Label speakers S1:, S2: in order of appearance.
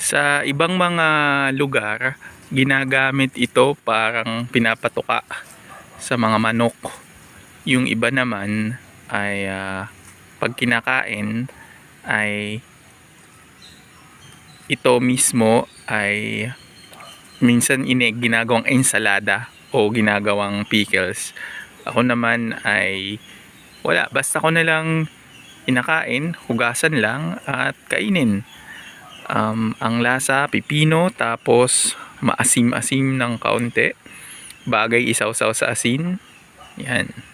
S1: Sa ibang mga lugar, ginagamit ito parang pinapatuka sa mga manok. Yung iba naman ay pag kinakain ay ito mismo ay minsan ginagawang ensalada o ginagawang pickles. Ako naman ay wala, basta ko na lang inakain, hugasan lang at kainin. Ang lasa pipino, tapos maasim-asim ng kaunti, bagay isaw-saw sa asin. Yan.